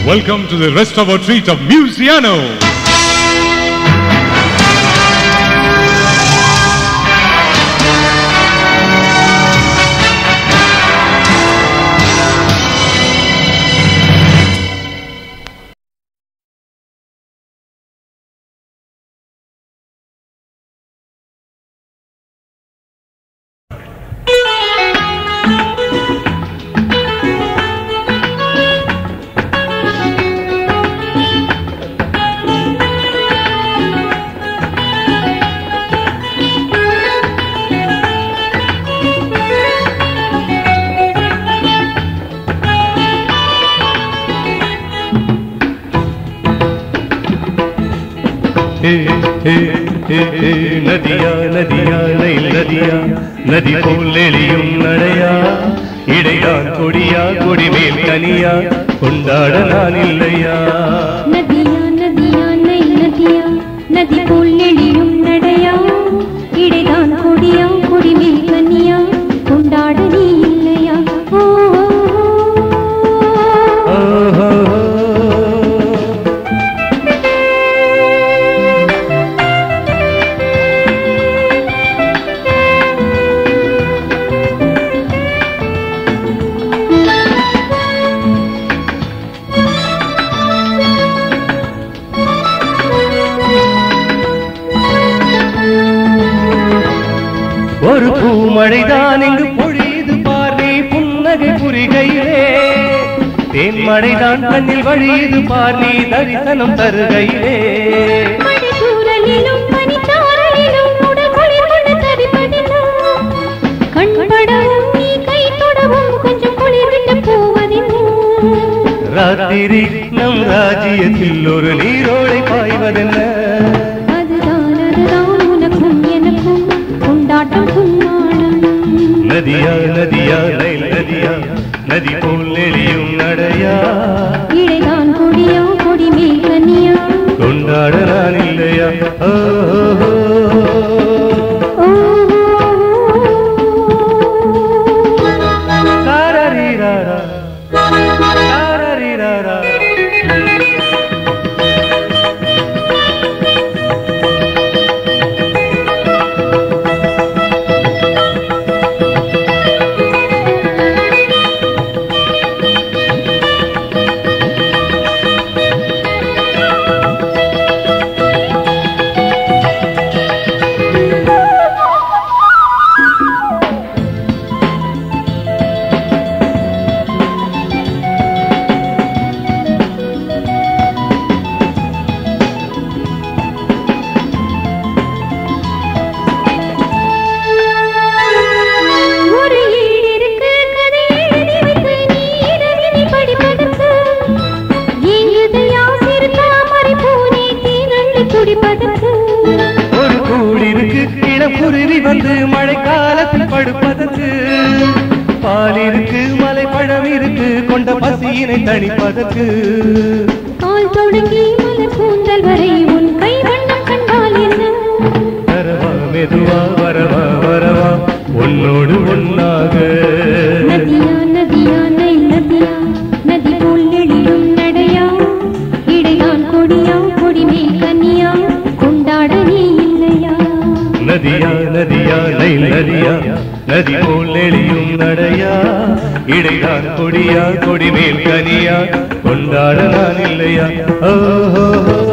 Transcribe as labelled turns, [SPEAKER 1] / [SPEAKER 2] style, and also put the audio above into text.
[SPEAKER 1] Welcome to the rest of our treat of Musiano.
[SPEAKER 2] नदिया नदिया नई नदिया नदी पोलेलियुम नडैया इडैयान कोडिया कोडिमेल कनिया कोंडाड नान इल्लैया
[SPEAKER 3] नदिया नदिया नई नदिया नदी पोलेलियुम नडैया इडैयान कोडिया कोडिमेल कनिया कोंडाड नी इल्लैया ओ
[SPEAKER 2] ஒரு பூமழைதான் இங்கு பொழியுது பார் நீ புன்னகை புரிகையிலே தேன்மழைதான் கண்ணில் வழியுது பார் நீ தரிசனம் தருகையிலே
[SPEAKER 3] மணிசூரலிலும் மணிச்சாரலிலும் உடகுளிர்ந்து தரிப்பதில்லை கண்படவும் நீ கை தொடவும் கொஞ்சம் குளிர்விட்டு போவதில்லை
[SPEAKER 2] ராத்திரி நம் ராஜ்யத்தில் ஒரு நீரோடை பாய்வதென்ன नदिया नदिया नई नदिया नदी पोलेलियुम नडैया
[SPEAKER 3] इडैयान कोडिया कोडिमेल कनिया
[SPEAKER 2] कोंडाड नान इल्लैया ताररीरारा ताररीरारा குருவி வந்து மழைக்காலத்தில் படுப்பதற்கு பால் இருக்கு மலை பழம் இருக்கு கொண்ட பசியினை தணிப்பதற்கு
[SPEAKER 3] கால் தொடங்கி மலர் கூந்தல் வரை உன் கை வண்ணம் கண்டால் என்ன
[SPEAKER 2] வரவா மெதுவா வரவா வரவா உன்னோடு ஒன்னாக
[SPEAKER 3] நதியா நதியா நை நதியா நதி போலெழியும் நடையா இடையான் கொடியா கொடிமேல் கனியா கொண்டாட நீ இல்லையா
[SPEAKER 2] नदिया नदिया नई नदिया नदी पोलेलियुम नडैया इडैयान कोडिया कोडिमेल कनिया कोंडाड नान इल्लैया